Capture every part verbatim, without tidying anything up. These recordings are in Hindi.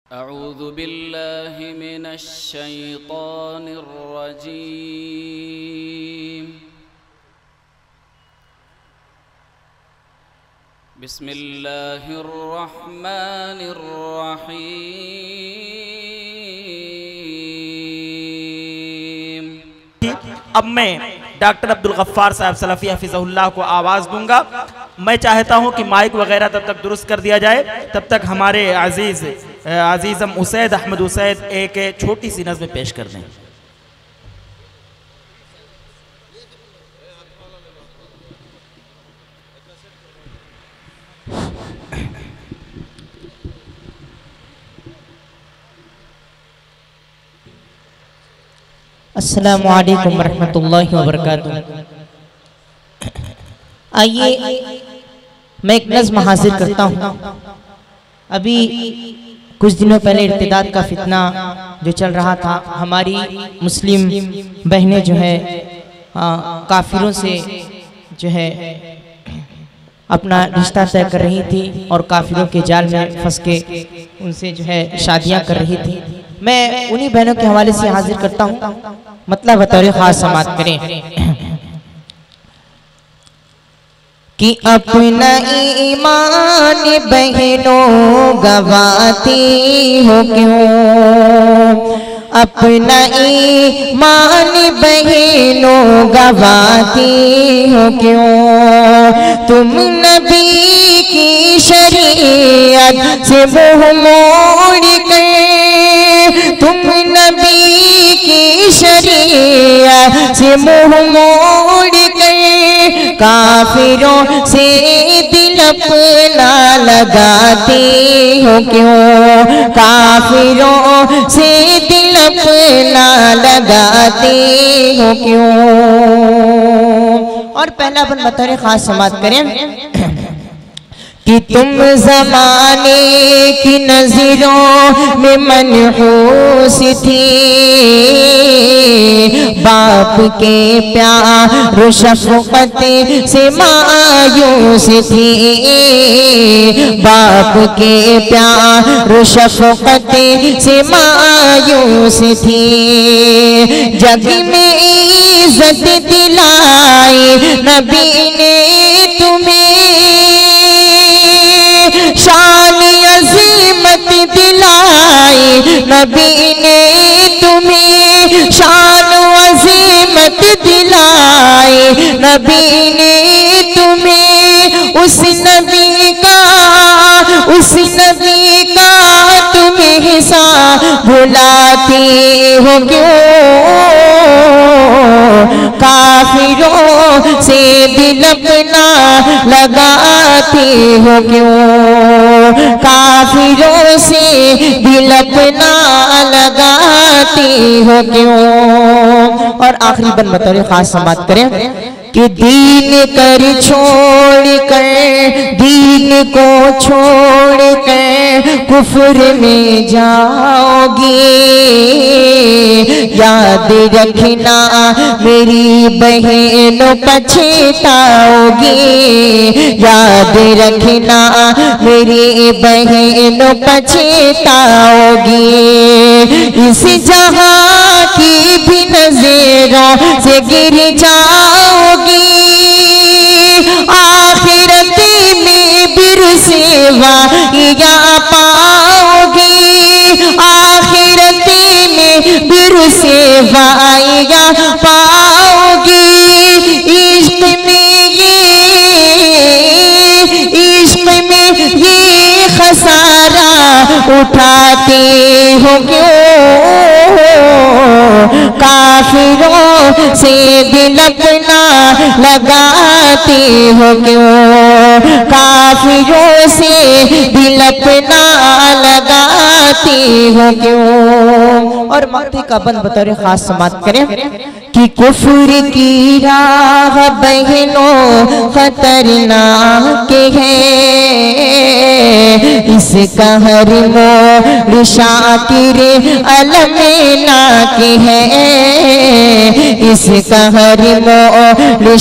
अऊज़ु बिल्लाहि मिनश शैतानिर रजीम। बिस्मिल्लाहिर रहमानिर रहीम। अब मैं डॉक्टर अब्दुल गफ्फार साहब सलफ़ी हफ़िज़हुल्लाह को आवाज़ दूंगा। मैं चाहता हूं कि माइक वगैरह तब तक दुरुस्त कर दिया जाए, तब तक हमारे अजीज़ अजीज़म उसैद अहमद उसैद एक छोटी सी नज़्म पेश कर दें। अस्सलामु अलैकुम वरहमतुल्लाहि वबरकातुहू। आइए मैं एक नज़्म हाजिर करता हूँ। अभी कुछ दिनों पहले इर्तिदाद का फितना जो चल रहा था, हमारी मुस्लिम बहनें जो है काफिरों से जो है अपना रिश्ता तय कर रही थी और काफिरों के जाल में फंस के उनसे जो है शादियां कर रही थी। मैं उन्हीं बहनों के हवाले से हाजिर करता हूँ, मतलब बतौर खास समात करें कि अपना ईमान बहनों गवाती हो क्यों, अपना ईमान बहनों गवाती हो क्यों, तुम नबी की शरीयत से मुँह मोड़ कर, तुम नबी की शरीयत से मुँह मोड़ कर काफिरों से दिल अपना लगाती हो क्यों, काफिरों से दिल अपना लगाती हो क्यों। और पहला अपन बतौर खास समात करें कि तुम ज़माने की नज़रों में मनहूस थी, बाप के प्यार शफ़क़त से मायूस थी, बाप के प्यार शफ़क़त से मायूस थी, जग में इज़्ज़त दिलाई नबी ने तुम्हें, शान अज़ीमत दिलाई नबी ने तुम्हें, शान अज़ीमत दिलाई नबी ने तुम्हें, उस नबी का उस नबी का तुम्हें हिस्सा भुलाती हो क्यों, काफिरों से दिल अपना लगाती हो क्यों, काफिरों से दिल अपना लगाती हो क्यों। और आखिरी बन बतौर खास समात करें कि दीन कर छोड़ कर, दीन को छोड़ कर कुफ्र में जाओगी, याद रखना मेरी बहनों पछताओगी, याद रखना मेरी बहनों पछताओगी, इस जहां की भी नज़रों से गिर जाओगी, आखिरत में बिर सेवा या पाओगी, आखिरत में बिर सेवा या पाओगी, इश्क में ये इश्क में ये खसारा उठाते हो क्यों, काफिरों से दिल अपना लगाती हो क्यों, काफिरों से दिल अपना लगाती हो क्यों। और माथे का बंद बतौर खास समात करें कि कुफ्र की राह बहनों खतरनाक है, इसका हर मोड़ शाकिर अलमनाक है, इसका हर मोड़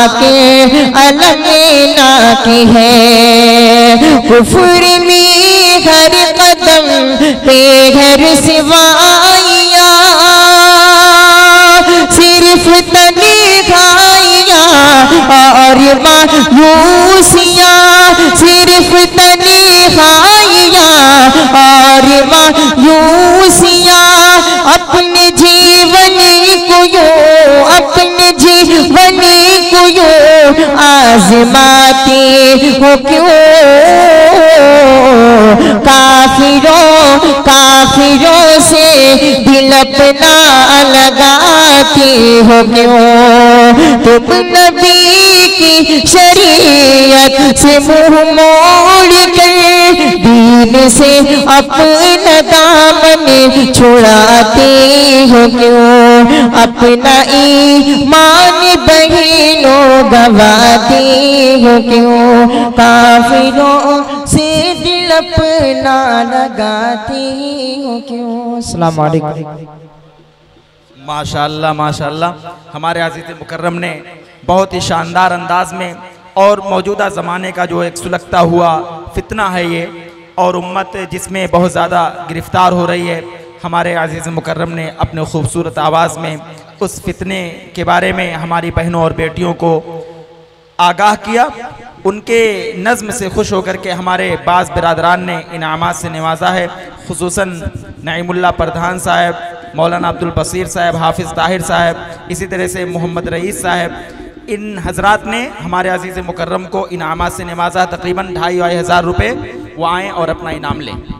शाकिर अलमनाक है, कुफ्र में हर कदम पे है रुसवाइयाँ, सिर्फ तन्हाइयाँ और मायूसियाँ, सिर्फ तन्हाइयाँ और मायूसियाँ। अपने जीवन को यूं, अपने जीवन को यूं आजमाते हो क्यों? काफिरों काफिरों से दिल अपना लगाते हो क्यों? तुम नबी की शरीयत से मुंह मोड़ कर दीन से अपना दामन छुड़ाते हो क्यों? अपना ईमान बहिनों गवाते हो क्यों? काफिरों से दिल अपना लगाते हो क्यों? अस्सलाम वालेकुम। माशाअल्लाह माशाअल्लाह, हमारे अज़ीज़ मुकर्रम ने बहुत ही शानदार अंदाज में और मौजूदा ज़माने का जो एक सुलगता हुआ फितना है ये, और उम्मत जिसमें बहुत ज़्यादा गिरफ्तार हो रही है, हमारे अज़ीज़ मुकर्रम ने अपने खूबसूरत आवाज़ में उस फितने के बारे में हमारी बहनों और बेटियों को आगाह किया। उनके नज़्म से खुश होकर के हमारे बाज़ बिरादरान ने इनामात से नवाजा है, खुसूसन नईमुल्लाह प्रधान साहब, मौलाना अब्दुल बसीर साहब, हाफिज़ ताहिर साहब, इसी तरह से मोहम्मद रईस साहब, इन हजरात ने हमारे अज़ीज़ मुकर्रम को इनामात से नवाजा। तकरीबन ढाई ढाई हज़ार रुपये, वो आएँ और अपना इनाम लें।